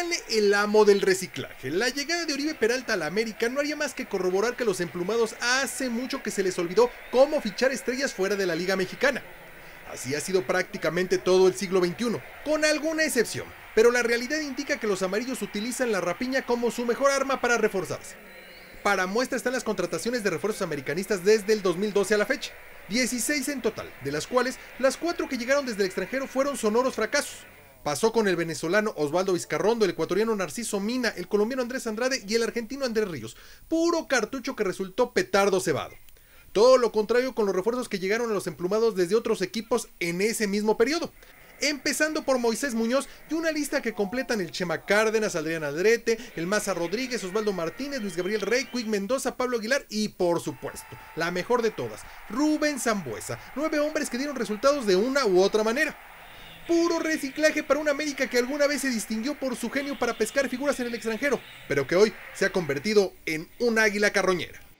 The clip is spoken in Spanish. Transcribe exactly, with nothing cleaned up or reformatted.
Gane el amo del reciclaje. La llegada de Oribe Peralta a la América no haría más que corroborar que los emplumados hace mucho que se les olvidó cómo fichar estrellas fuera de la Liga Mexicana. Así ha sido prácticamente todo el siglo veintiuno, con alguna excepción, pero la realidad indica que los amarillos utilizan la rapiña como su mejor arma para reforzarse. Para muestra están las contrataciones de refuerzos americanistas desde el dos mil doce a la fecha, dieciséis en total, de las cuales las cuatro que llegaron desde el extranjero fueron sonoros fracasos. Pasó con el venezolano Osvaldo Vizcarrondo, el ecuatoriano Narciso Mina, el colombiano Andrés Andrade y el argentino Andrés Ríos, puro cartucho que resultó petardo cebado. Todo lo contrario con los refuerzos que llegaron a los emplumados desde otros equipos en ese mismo periodo. Empezando por Moisés Muñoz y una lista que completan el Chema Cárdenas, Adrián Aldrete, el Maza Rodríguez, Osvaldo Martínez, Luis Gabriel Rey, Quick Mendoza, Pablo Aguilar y por supuesto, la mejor de todas, Rubén Sambueza. Nueve hombres que dieron resultados de una u otra manera. Puro reciclaje para una América que alguna vez se distinguió por su genio para pescar figuras en el extranjero, pero que hoy se ha convertido en un águila carroñera.